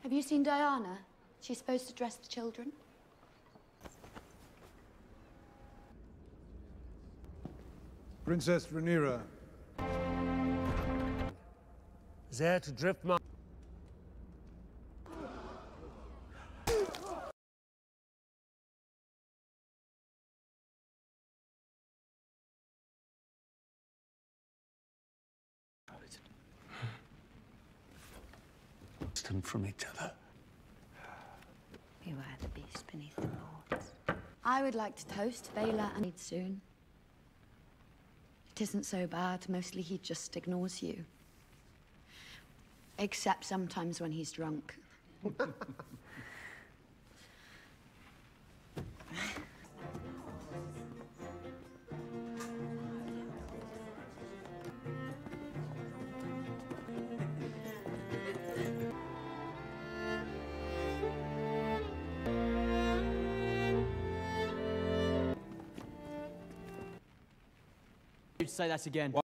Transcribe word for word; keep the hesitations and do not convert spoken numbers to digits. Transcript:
Have you seen Diana? She's supposed to dress the children. Princess Rhaenyra. There to drift my... Distant from each other. Beware the beast beneath the boards. I would like to toast Baela and Eid soon. It isn't so bad. Mostly he just ignores you. Except sometimes when he's drunk. Say that again.